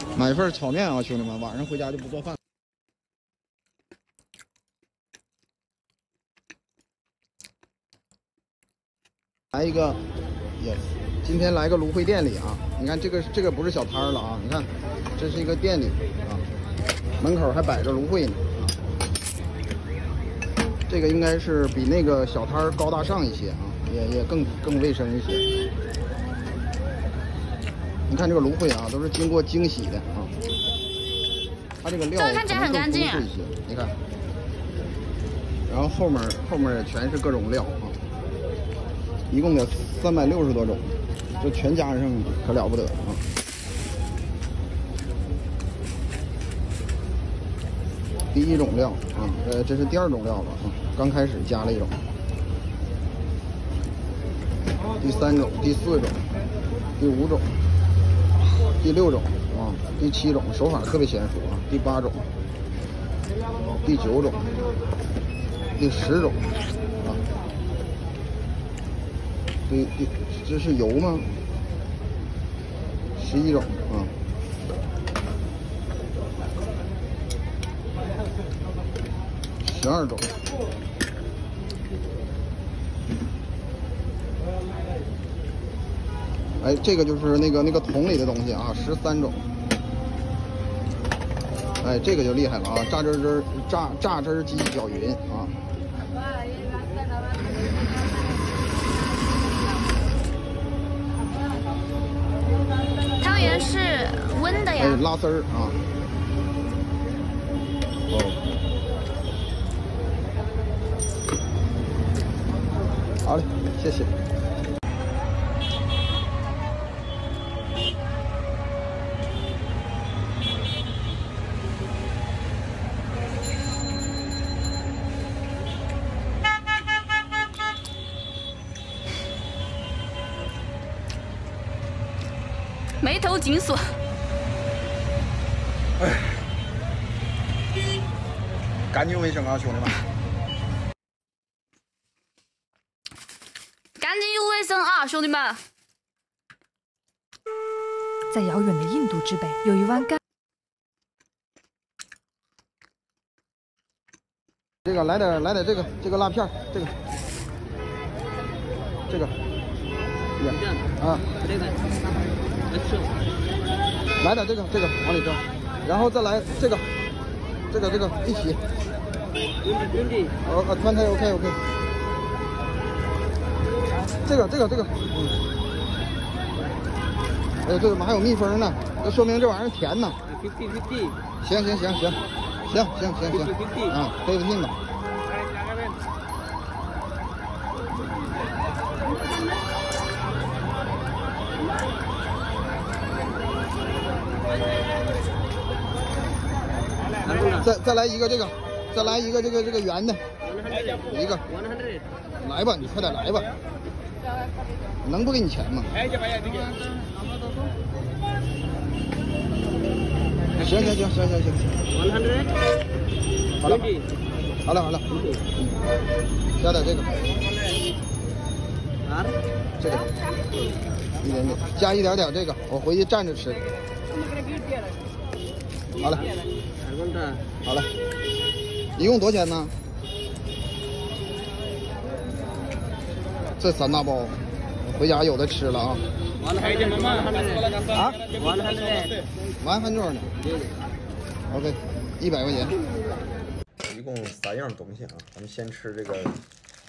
买份炒面啊，兄弟们，晚上回家就不做饭。来一个 ，yes， 今天来个芦荟店里啊，你看这个不是小摊了啊，你看，这是一个店里啊，门口还摆着芦荟呢啊。这个应该是比那个小摊高大上一些啊，也更卫生一些。你看这个芦荟啊，都是经过清洗的啊。它这个料看起来很干净啊。 你看，然后后面也全是各种料啊，一共有360多种，这全加上可了不得啊！第一种料啊，这是第2种料吧啊，刚开始加了一种，第3种、第4种、第5种、第6种啊，第7种，手法特别娴熟啊，第8种、第9种、第10种啊，这是油吗？11种啊。12种，哎，这个就是那个桶里的东西啊，13种，哎，这个就厉害了啊，榨汁机搅匀啊， 汤圆是温的呀， 哎，拉丝儿啊，哦。好嘞，谢谢。 眉头紧锁。 哎，干净卫生啊，兄弟们。 干净又卫生啊，兄弟们！ 在遥远的印度之北，有一湾干。 这个来点这个辣片，这个，啊，来点这个往里装，然后再来这个一起。OK。这个，哎，这怎么还有蜜蜂呢？这说明这玩意儿甜呢。行，啊，费不信吧。再来一个这个，再来一个这个圆的，一个。来吧，你快点来吧。能不给你钱吗？行。好了，加点这个，这个一点点，加一点这个，我回去蘸着吃。好了，一共多少钱呢？这3大包，回家有的吃了啊。啊？100呢 ？OK，100块钱。一共3样东西啊，咱们先吃这个